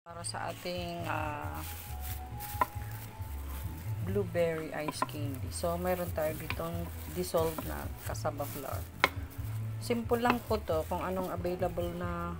Para sa ating blueberry ice candy. So, mayroon tayo ditong dissolved na cassava flour. Simple lang po to kung anong available na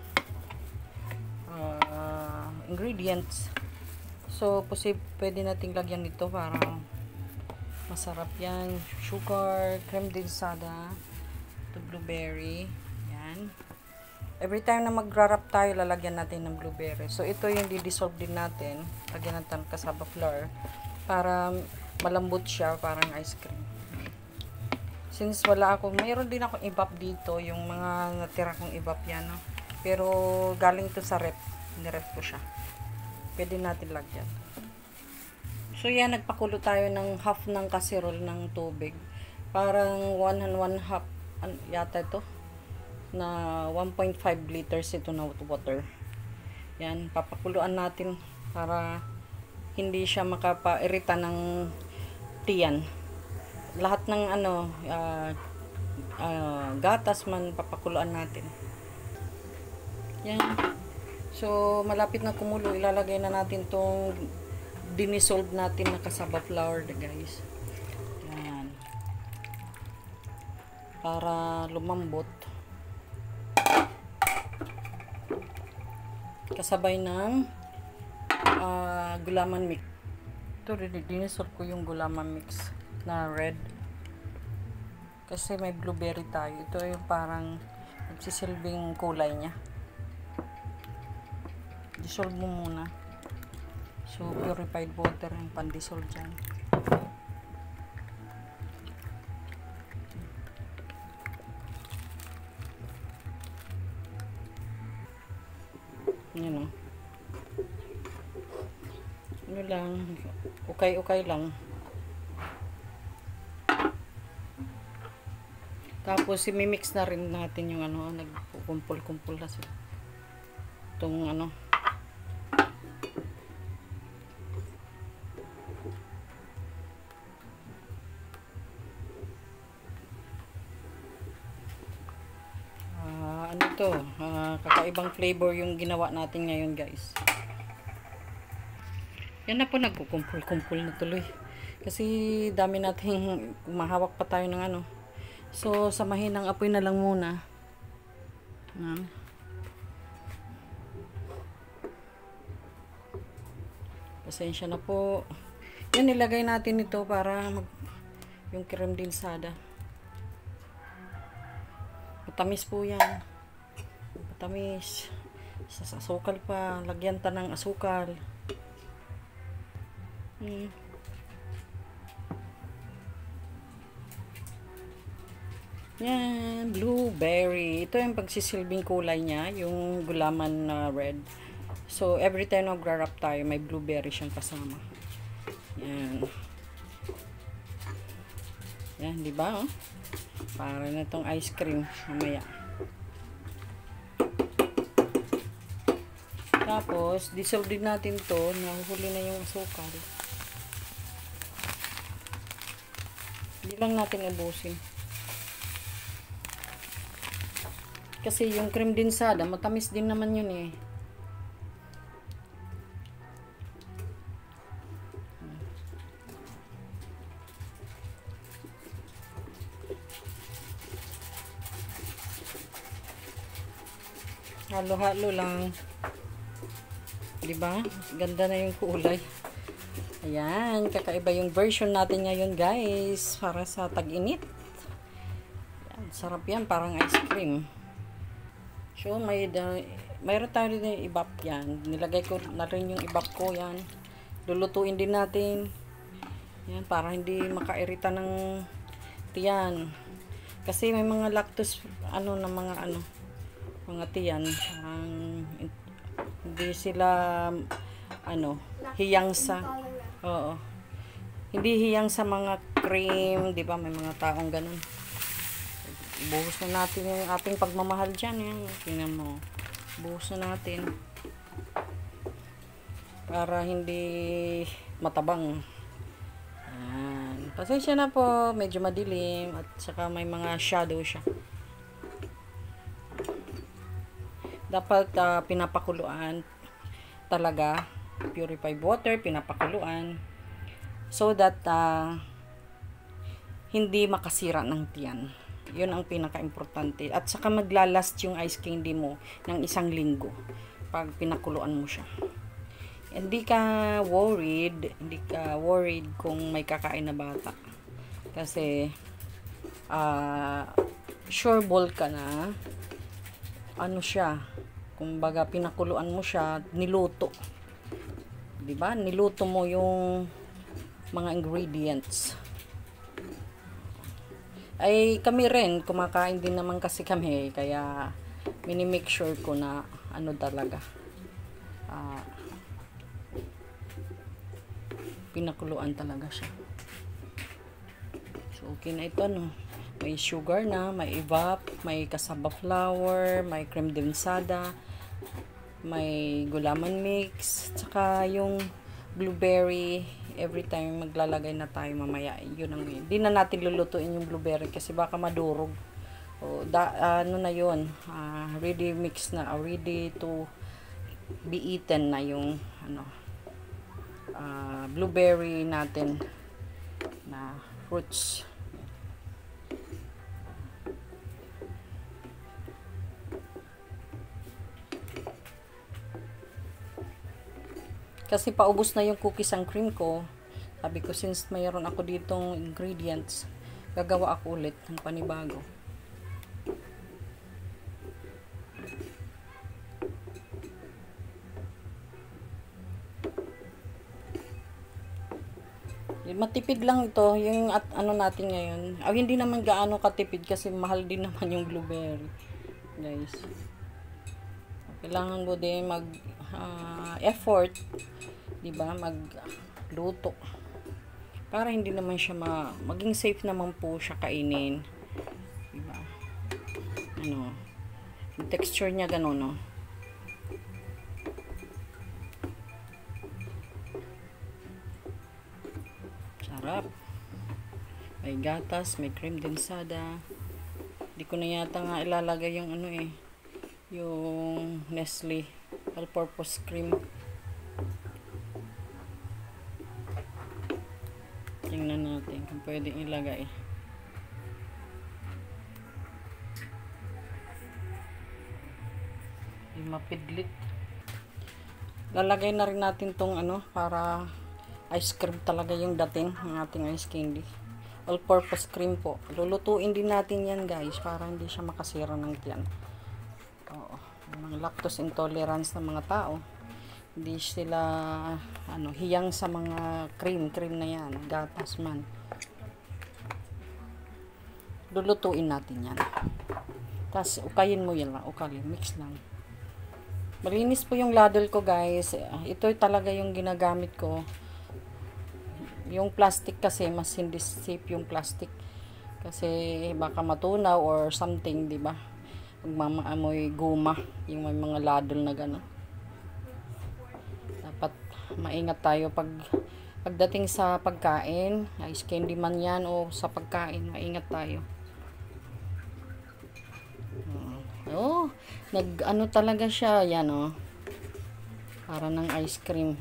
ingredients. So, pwede nating lagyan nito para masarap yan. Sugar, creme densada, to blueberry. Yan. Every time na magra-wrap tayo, lalagyan natin ng blueberry. So, ito yung di-dissolve din natin. Lagyan natin ng cassava flour para malambot siya, parang ice cream. Since wala ako, mayroon din akong ibap dito, yung mga natira kong ibap yan, no? Pero galing to sa rep, nirep ko siya. Pwede natin lagyan. So yan, nagpakulo tayo ng half ng casserole ng tubig. Parang 1 and 1 half yata ito, na 1.5 liters ito na water. Yan, papakuluan natin para hindi siya makapairita ng tiyan. Lahat ng gatas man papakuluan natin. Yan. So, malapit na kumulo, ilalagay na natin tong dinisolve natin na cassava flour, guys. Yan. Para lumambot. Kasabay ng gulaman mix. Ito, dinisol ko yung gulaman mix na red. Kasi may blueberry tayo. Ito yung parang nagsisilbing kulay niya. Dissolve mo muna. So, purified water yung pan-dissolve dyan. Yan o. Ano lang, ukay-ukay lang. Tapos, imimix na rin natin yung nagkukumpul-kumpul na sila. Itong kakaibang flavor yung ginawa natin ngayon, guys. Yan na po, nagkukumpul-kumpul na tuloy. Kasi dami nating mahawak pa tayo ng So, samahin ng apoy na lang muna. Pasensya na po. Yan, nilagay natin ito para yung creme densada. Matamis po yan. Matamis. Sa asukal pa. Lagyan ta ng asukal. Yan, blueberry. Ito yung pagsisilbing kulay niya, yung gulaman na red. So, every time na gra-wrap tayo, may blueberry siyang kasama. Yan. Yan, di ba? Oh? Para na itong ice cream mamaya. Tapos, dissolve din natin to. Nahuhuli na yung asukal. Hindi lang natin ubusin. Kasi yung creme densada, matamis din naman yun eh. Halo-halo lang. Diba? Ganda na yung kulay. Ayan, kakaiba yung version natin ngayon, guys. Para sa tag-init. Sarap yan, parang ice cream. So, mayroon tayo din yung ibap yan. Nilagay ko na rin yung ibap ko yan. Lulutuin din natin. Yan, para hindi makairita ng tiyan. Kasi may mga lactose, mga tiyan. Hindi sila, hiyang sa, hindi hiyang sa mga cream, di ba? May mga taong ganun. Buhos na natin yung ating pagmamahal dyan. Yan. Tingnan mo. Buhos na natin. Para hindi matabang. Yan. Pasensya na po. Medyo madilim. At saka may mga shadow siya. Dapat pinapakuluan. talaga, purified water, pinapakuluan, so that hindi makasira ng tiyan. Yun ang pinaka-importante. At saka maglalast yung ice candy mo ng 1 linggo pag pinakuluan mo siya. Hindi ka worried kung may kakain na bata. Kasi sure ball ka na ano siya, kumbaga pinakuluan mo siya, niluto. 'Di ba? Niluto mo yung mga ingredients. Ay kami rin, kumakain din naman kasi kami, kaya mini-make sure ko na ano talaga. Pinakuluan talaga siya. So okay na ito, no. May sugar na, may evap, may cassava flour, may creme densada, may gulaman mix, tsaka yung blueberry. Every time maglalagay na tayo mamaya, yun ang yun. Di na natin lulutuin yung blueberry kasi baka madurog. O, ano na yun, ready mix na, ready to be eaten na yung ano, blueberry natin na fruits. Kasi paubos na yung cookies and cream ko. Sabi ko, since mayroon ako ditong ingredients, gagawa ako ulit ng panibago. Matipid lang ito, yung at ano natin ngayon. Hindi naman gaano katipid kasi mahal din naman yung blueberry. Guys. Kailangan mo din mag effort, 'di ba? Magluto. Para hindi naman siya maging safe naman po siya kainin. 'Di ba? Ano? Yung texture niya gano'n, no? Sarap. May gatas, may cream densada. Hindi ko na yata nga ilalagay yung ano yung Nestle all-purpose cream. Tingnan natin kung pwedeng ilagay. Yung mapidlit. Lalagay na rin natin tong ano para ice cream talaga yung dating ng ating ice candy. All-purpose cream po. Lulutuin din natin yan, guys, para hindi siya makasira ng tiyan. Oo. Mga lactose intolerance ng mga tao, hindi sila hiyang sa mga cream na yan, gatas man. Lulutuin natin yan. Tapos ukayin mo yan lang, mix lang. Malinis po yung ladle ko, guys. Ito talaga yung ginagamit ko. Yung plastic kasi mas hindi safe yung plastic kasi baka matunaw or something, di ba? Magmamaamoy guma yung may mga ladle na gano'n. Dapat maingat tayo pagdating sa pagkain, ice candy man yan o sa pagkain, maingat tayo. Nag-ano talaga siya, yan para ng ice cream.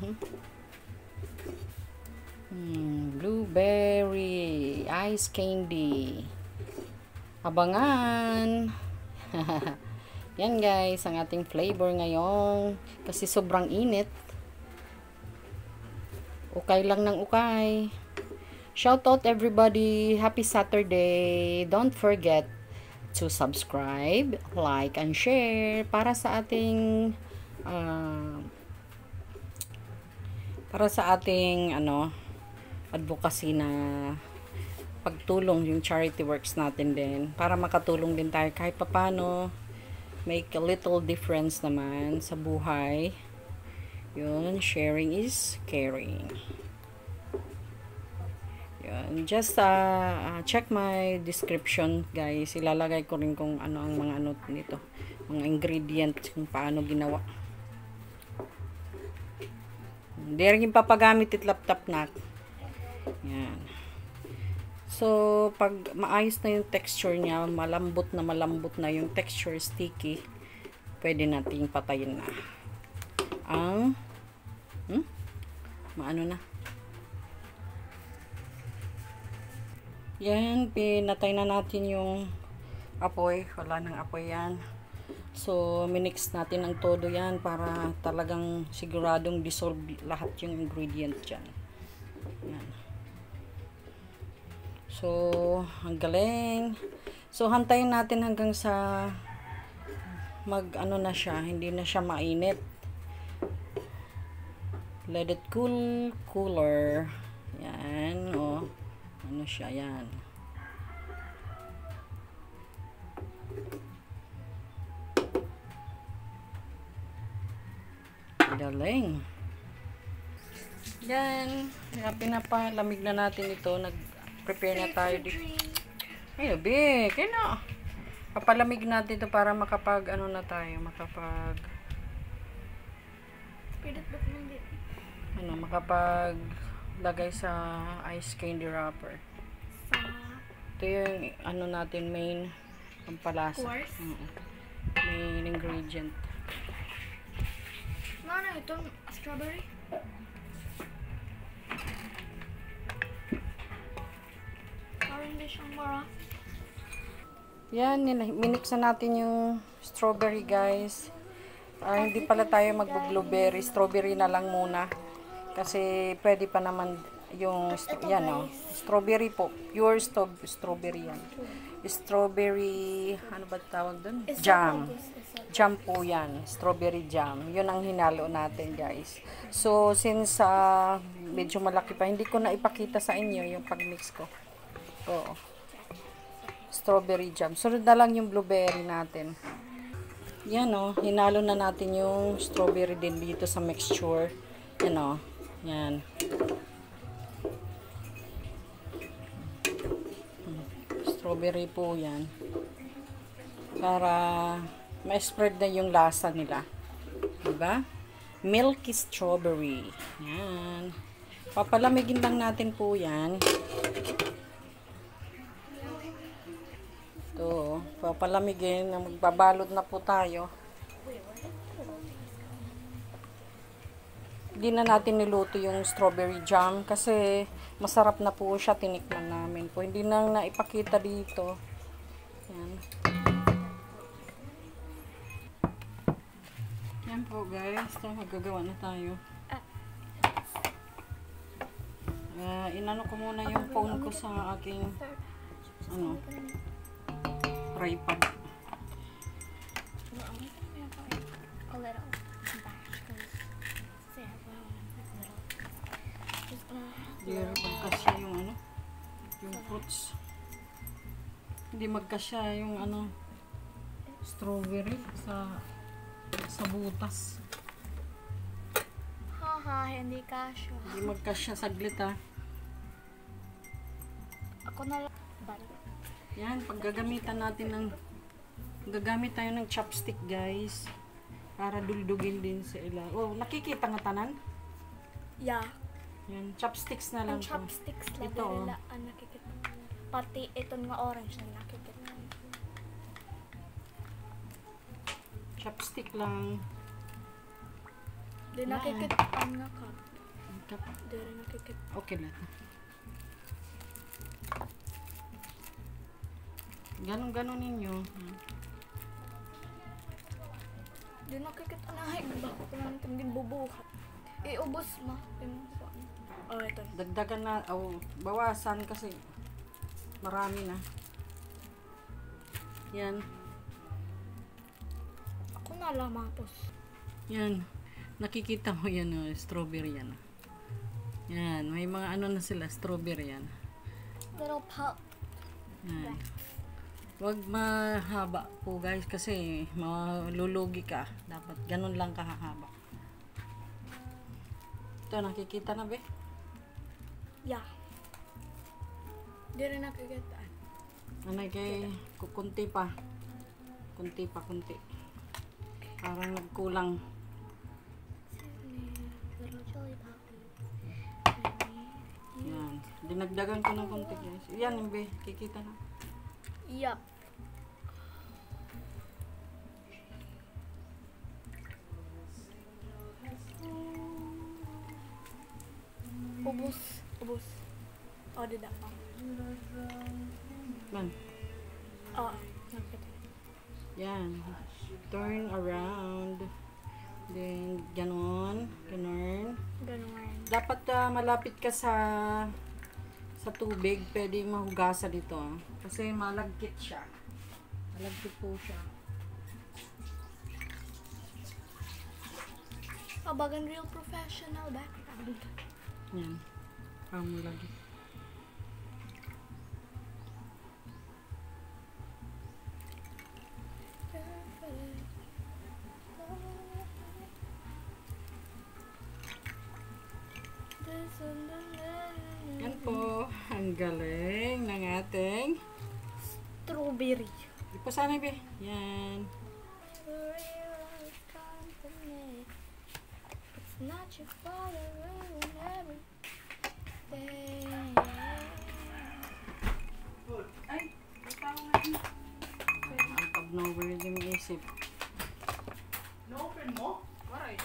Blueberry ice candy. Abangan. Yan, guys, ang ating flavor ngayon kasi sobrang init. Ukay lang ng ukay. Shout out everybody. Happy Saturday. Don't forget to subscribe, like, and share para sa ating advocacy na pagtulong, yung charity works natin din, para makatulong din tayo kahit papano, make a little difference naman sa buhay. Yun, sharing is caring. Yun, just check my description, guys. Ilalagay ko rin kung ano ang mga nito, mga ingredients, kung paano ginawa. Hindi rin papagamit it laptop na. Yan. So, pag maayos na yung texture niya, malambot na yung texture, sticky, pwede nating patayin na ang maano na. Yan, pinatay na natin yung apoy. Wala nang apoy yan. So, minix natin ang todo yan para talagang siguradong dissolve lahat yung ingredient dyan. Yan. So, ang galing. So, hantayin natin hanggang sa mag-ano na siya. Hindi na siya mainit. Let it cool, cooler. Yan, oh. Ano siya, yan. Galing. Yan. Pinapalamig na natin ito. Nag-prepare na tayo dito. Ay, big. Kaya na. Papalamig natin ito para makapag, ano na tayo, makapag, ano, makapag lagay sa ice candy wrapper. Ito yung, ano natin, main pampalasa. Main ingredient. Ano itong strawberry? Parang hindi siyang mara. Yan, minix na natin yung strawberry, guys. Hindi pala tayo mag-blueberry. Strawberry na lang muna. Kasi pwede pa naman yung, yan o. Strawberry po. Pure strawberry yan. Strawberry, ano ba tawag dun? Jam. Jam po yan. Strawberry jam. Yun ang hinalo natin, guys. So, since medyo malaki pa, hindi ko na ipakita sa inyo yung pag-mix ko. Oo. Strawberry jam. Sunod na lang yung blueberry natin. Yan o. Hinalo na natin yung strawberry din dito sa mixture. Yan o. Yan. Strawberry po yan. Para ma-spread na yung lasa nila. Diba? Milky strawberry. Yan. Papalamigin lang natin po yan. Ito. Papalamigin. Magbabalot na po tayo. Hindi na natin niluto yung strawberry jam kasi masarap na po siya. Tinikman namin po. Hindi na naipakita dito. Yan. Yan po, guys. Ito, magagawa na tayo. Inano ko muna yung phone ko sa aking tripod. A little batch Hindi magkasya yung yung fruits. Hindi magkasya yung strawberry sa butas. Haha, hindi kasyo. Hindi magkasya saglit Ako na lang. Yan, gagamit tayo ng chopstick, guys. Para duldugin din sa ila. Oh, nakikita nga tanan? Yeah. Yan, chopsticks na lang. Ang chopsticks lang. Ito, Ang nakikita. Pati ito nga orange na nakikita. Chopstick lang. Di nakikita ang nga cup. Di rin nakikita. Okay lang. Ganon ninyo. Di nakikita na. Ay, bako ko lang din bubuhat. Iubos mo. Oh, ito. Dagdagan na, bawasan kasi marami na. Yan. Ako na lang mapos. Yan. Nakikita mo yan, strawberry yan. Yan. May mga na sila, strawberry yan. Little pulp. Yan. Huwag mahaba po, guys, kasi malulugi ka. Dapat ganun lang kahaba. Ito, nakikita na, be? Yeah. Di rin nakikita. Kay kukunti pa. Kunti. Parang nagkulang. Little chili poppy. Yan. Dinagdagan ko ng kunti, guys. Yan, be. Kikita na. Yup. Ubos. Ubos. O, dida pa. Man. Oo. Nakita. Yan. Turn around. Then, ganon. Ganon. Ganun. Dapat malapit ka sa tubig. Pwede mahugasan dito. Kasi malagkit siya. Malagkit po siya. Bagan real professional background. Yan. Parang lagi. Yan po. Ang galing ng ating Strawberry. di po sana be. Yan. It's not your fault, I ruin everything. Ay, tao nga yun. Out of nowhere din yung isip. No-open mo? Waray.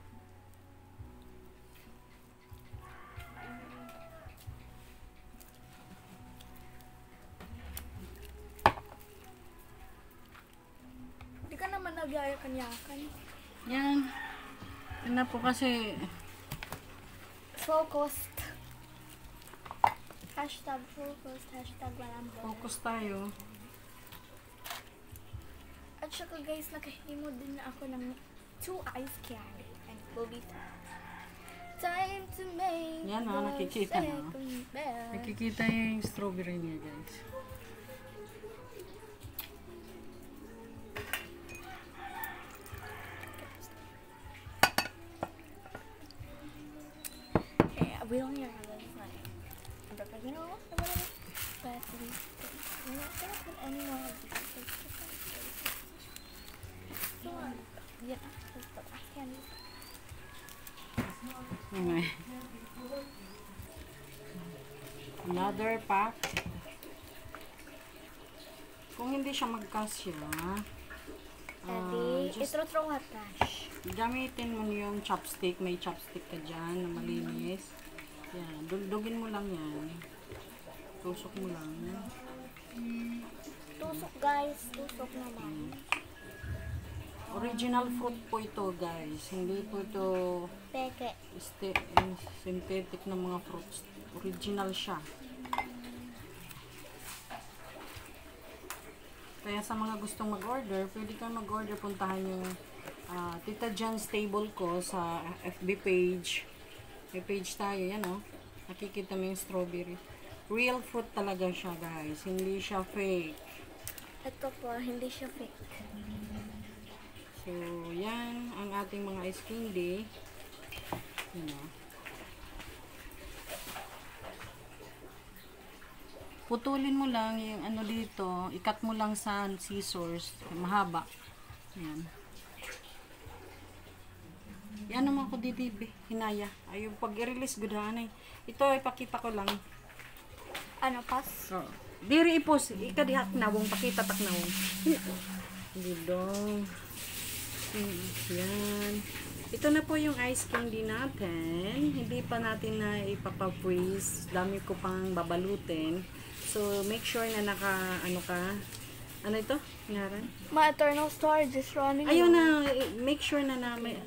Hindi ka naman nagyaya-kanyakan. Yan. Yan na po kasi Focused. Hashtag focused. Hashtag walang bola. focus tayo. At saka guys, nakahimo din na ako ng 2 ice candy. And will be time to make Yan, the nakikita na. second best. Nakikita yung strawberry niya guys. Yeah, we don't hear how this is like. But you know what? But we're not gonna put any more of these. It's just like yeah, but I can't. Okay. Another pack. Kung hindi siya magkasya, Edi, just itro-throw at cash. gamitin mo yung chopstick. May chopstick ka dyan na malinis. Yan. Dugdugin mo lang yan. Tusok mo lang. Tusok guys, tusok naman. Original fruit po ito guys. Hindi po ito Peke. synthetic na mga fruits. Original siya. Kaya sa mga gustong mag-order, pwede kang mag-order. Puntahan yung Tita Jan's Table ko sa FB page. May page tayo. Yan o. Nakikita mo yung strawberry. Real fruit talaga siya guys. Hindi siya fake. Ito po, hindi siya fake. So, yan ang ating mga ice candy. Yan o. Putulin mo lang yung ano dito, ikat mo lang sa scissors, mahaba. Yan. Yan naman ko dito, hinaya. Ay, pag i-release, gudahan eh. Ito, ipakita ko lang. Ano, pas? Oh. Diri ipos, ikadihat na, wong pakita tak na wong. Didong. Yan. Ito na po yung ice candy natin. Hindi pa natin na ipapa-freeze. Dami ko pang babalutin. So, make sure na ano ka. Ano ito? Ngaran? My eternal storage is running. Ayun na, make sure na may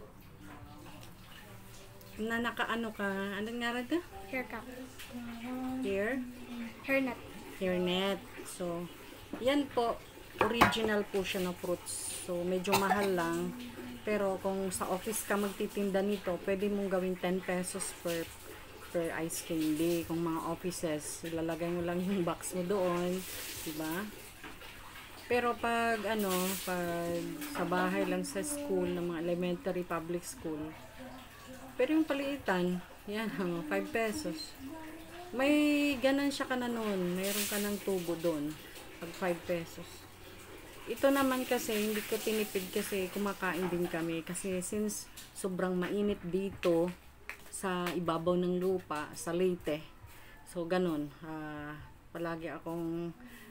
na nakaano ka. Anong ngaran ka? Hair cap. Here? Hairnet. Hairnet. So, yan po. Original po siya na fruits. So, medyo mahal lang. Pero kung sa office ka magtitinda nito, pwede mong gawin 10 pesos per ice candy. Kung mga offices, ilalagay mo lang yung box mo doon. Diba? Pero pag pag sa bahay lang sa school, ng mga elementary public school, pero yung paliitan, yan, 5 pesos. May ganan siya ka na noon. Mayroon ka ng tubo doon. Pag 5 pesos. Ito naman kasi, hindi ko tinipid kasi kumakain din kami. Kasi since sobrang mainit dito sa ibabaw ng lupa, sa Leyte. So, ganun. Palagi akong